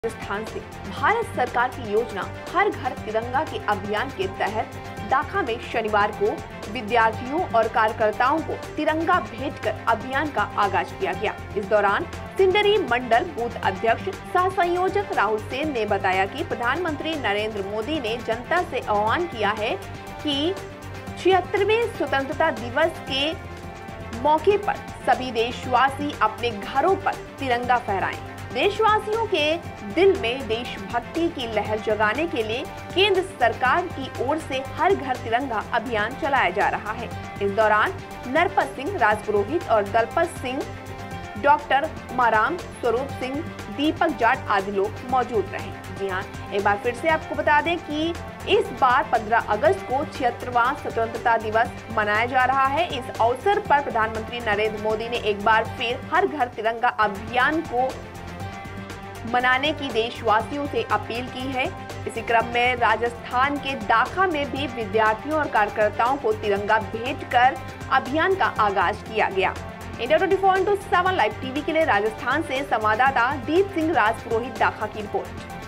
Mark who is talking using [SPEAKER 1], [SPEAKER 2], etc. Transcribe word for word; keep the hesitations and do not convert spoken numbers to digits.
[SPEAKER 1] राजस्थान से भारत सरकार की योजना हर घर तिरंगा के अभियान के तहत दाखा में शनिवार को विद्यार्थियों और कार्यकर्ताओं को तिरंगा भेंट कर अभियान का आगाज किया गया। इस दौरान सिंडरी मंडल बूथ अध्यक्ष सह संयोजक राहुल सेन ने बताया कि प्रधानमंत्री नरेंद्र मोदी ने जनता से आह्वान किया है कि छिहत्तरवें स्वतंत्रता दिवस के मौके पर सभी देशवासी अपने घरों पर तिरंगा फहराएं। देशवासियों के दिल में देशभक्ति की लहर जगाने के लिए केंद्र सरकार की ओर से हर घर तिरंगा अभियान चलाया जा रहा है। इस दौरान नरपत सिंह राजपुरोहित और दलपत सिंह, डॉक्टर माराम, स्वरूप सिंह, दीपक जाट आदि लोग मौजूद रहे। जी हाँ, एक बार फिर से आपको बता दें कि इस बार पंद्रह अगस्त को छिहत्तरवां स्वतंत्रता दिवस मनाया जा रहा है। इस अवसर पर प्रधानमंत्री नरेंद्र मोदी ने एक बार फिर हर घर तिरंगा अभियान को मनाने की देशवासियों से अपील की है। इसी क्रम में राजस्थान के दाखा में भी विद्यार्थियों और कार्यकर्ताओं को तिरंगा भेंट कर अभियान का आगाज किया गया। India twenty four into seven live TV के लिए राजस्थान से संवाददाता दीप सिंह राजपुरोहित दाखा की रिपोर्ट।